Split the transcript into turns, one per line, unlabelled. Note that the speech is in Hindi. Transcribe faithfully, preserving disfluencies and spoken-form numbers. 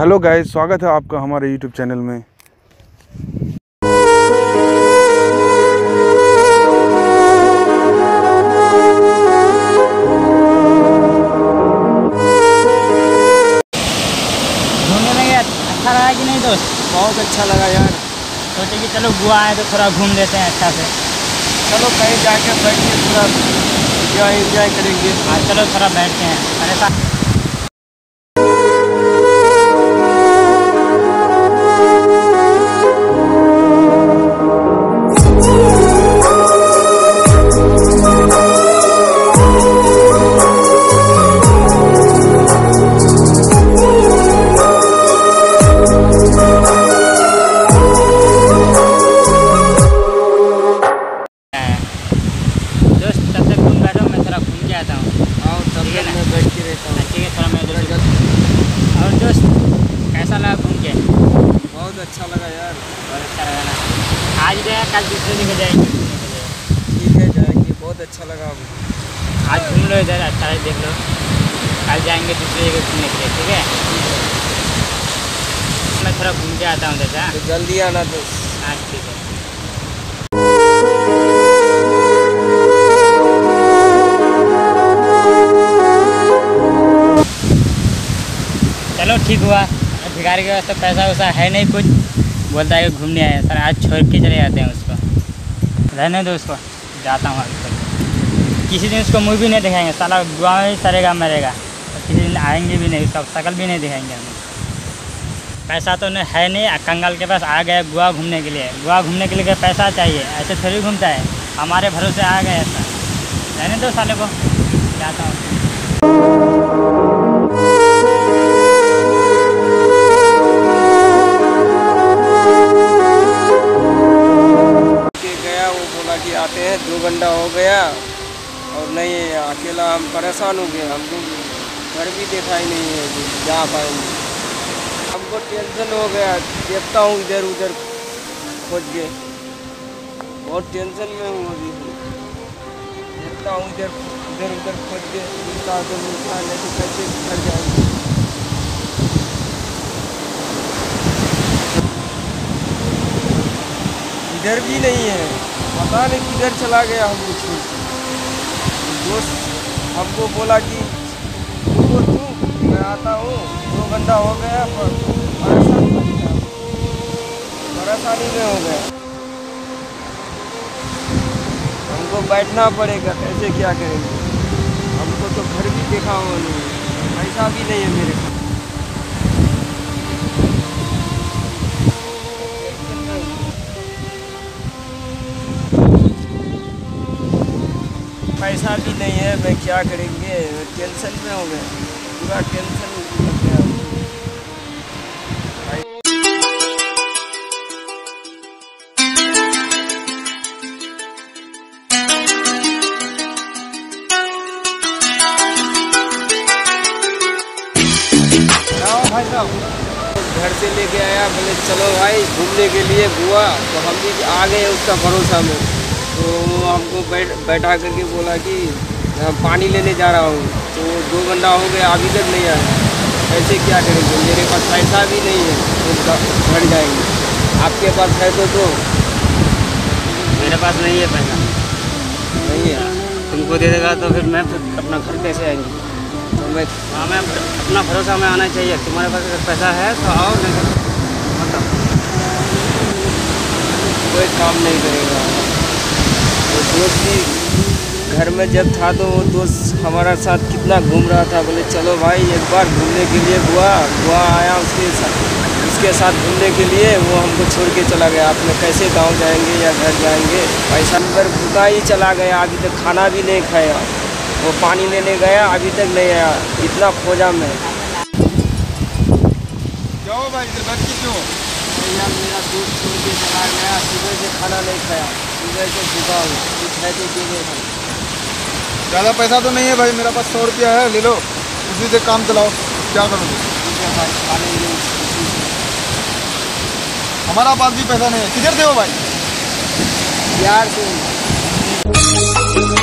हेलो गाइस, स्वागत है आपका हमारे यूट्यूब चैनल में।
घूमने में गया, अच्छा लगा कि नहीं दोस्त?
बहुत अच्छा लगा यार।
सोचे कि चलो गोवा आए तो थोड़ा घूम लेते हैं अच्छा से।
चलो कहीं जाके बैठ के थोड़ा एंजॉय एंजॉय करेंगे।
हाँ चलो थोड़ा बैठते हैं। अरे सा और दोस्त कैसा लगा घूम के?
बहुत अच्छा लगा यार।
बहुत अच्छा लगा ना। आज गए कल दूसरे जगह जाएंगे घूमने के लिए।
ठीक है जाएंगे, बहुत अच्छा लगा।
आज घूम लो इधर, अच्छा है देख लो। कल जाएंगे दूसरी जगह घूमने के लिए, ठीक है? मैं थोड़ा घूम के आता हूँ जैसा।
तो जल्दी आना दोस्त।
हाँ ठीक है। चलो ठीक हुआ। भिखारी के पास तो पैसा वैसा है नहीं कुछ, बोलता है कि घूमने आए। सर आज छोड़ के चले जाते हैं उसको, रहने दो उसको, जाता हूँ अभी तक। किसी दिन उसको मुँह भी नहीं दिखाएंगे, साला गोवा में ही सरेगा मरेगा। तो किसी दिन आएंगे भी नहीं, उसका शक्ल भी नहीं दिखाएंगे हमें। पैसा तो नहीं है नहीं, कंगाल के पास आ गए गोवा घूमने के लिए। गोवा घूमने के लिए पैसा चाहिए, ऐसे थोड़ी घूमता है। हमारे भरोसे आ गए ऐसा, रहने दो साले को, जाता हूँ।
कि आते हैं, दो घंटा हो गया और नहीं अकेला हम परेशान हो गए। हमको घर भी देखा ही नहीं है जा पाएंगे। हमको टेंशन हो गया, देखता हूँ इधर उधर खोज के, बहुत टेंशन में हूँ अभी। देखता हूँ इधर इधर उधर खोज के, मिलता तो मिलता नहीं तो कैसे घर जाएंगे। इधर भी नहीं है, पता नहीं किधर चला गया हमको छोड़ के। दोस्त हमको बोला कि रुको तू, मैं आता हूँ, दो घंटा हो गया पर परेशान हो गया, परेशानी में हो गया। हमको बैठना पड़ेगा, कैसे क्या करेंगे? हमको तो घर भी देखा हुआ नहीं, पैसा भी नहीं है मेरे पास। पैसा भी नहीं है, मैं क्या करेंगे? टेंशन में हो गए, पूरा टेंशन लग गया। भाई साहब घर से लेके आया, बोले चलो भाई घूमने के लिए गोवा। तो हम भी आ गए उसका भरोसा में। तो वो हमको बैठ बैठा करके बोला कि मैं पानी लेने जा रहा हूँ। तो दो घंटा हो गया अभी तक नहीं आया, कैसे क्या करेंगे? मेरे पास पैसा भी नहीं है तो घर जाएंगे। आपके पास है तो दो।
मेरे पास नहीं है पैसा।
नहीं है,
तुमको दे देगा तो फिर मैं फिर अपना घर कैसे आएंगे?
तो मैं
हमें अपना भरोसा में आना चाहिए। तुम्हारे पास अगर पैसा है तो आओ, नहीं तो मतलब
कोई काम नहीं करेगा। तो दोस्त भी घर में जब था तो वो दोस्त हमारा साथ कितना घूम रहा था। बोले चलो भाई एक बार घूमने के लिए गोवा गोवा आया, उसके साथ उसके साथ घूमने के लिए। वो हमको छोड़ के चला गया। आपने कैसे गांव जाएंगे या घर जाएंगे? पैसा पर भूखा ही चला गया, अभी तक खाना भी नहीं खाया। वो पानी लेने गया, अभी तक नहीं आया, इतना खोजा मैं।
जाओ भाई, इधर बैठ के क्यों?
यार मेरा दोस्त छोड़ के चला गया, सुबह से खाना नहीं खाया, सुबह से भूखा हूँ, कुछ है तो दे दो भाई।
ज़्यादा पैसा तो नहीं है भाई, मेरा पास सौ रुपया है, ले लो, उसी से काम चलाओ। क्या करोगे?
ठीक है भाई, खा लेंगे।
हमारा पास भी पैसा नहीं है। किधर थे हो भाई?
यार से